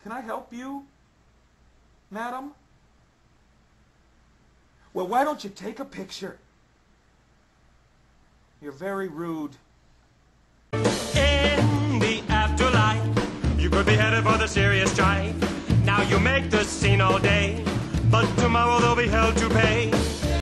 Can I help you, madam? Well, why don't you take a picture? You're very rude. In the afterlife, you could be headed for the serious strife. Now you make the scene all day, but tomorrow they'll be held to pay.